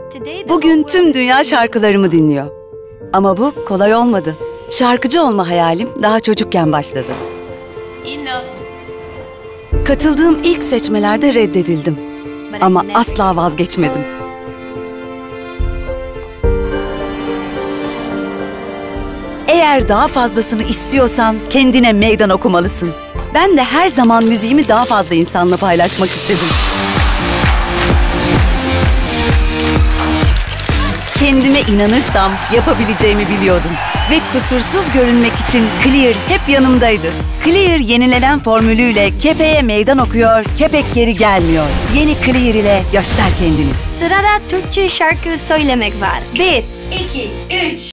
Bugün tüm dünya şarkılarımı dinliyor. Ama bu kolay olmadı. Şarkıcı olma hayalim daha çocukken başladı. Katıldığım ilk seçmelerde reddedildim. Ama asla vazgeçmedim. Eğer daha fazlasını istiyorsan kendine meydan okumalısın. Ben de her zaman müziğimi daha fazla insanla paylaşmak istedim. Kendime inanırsam yapabileceğimi biliyordum. Ve kusursuz görünmek için Clear hep yanımdaydı. Clear yenilenen formülüyle kepeğe meydan okuyor, kepek geri gelmiyor. Yeni Clear ile göster kendini. Sırada Türkçe şarkı söylemek var. 1, 2, 3.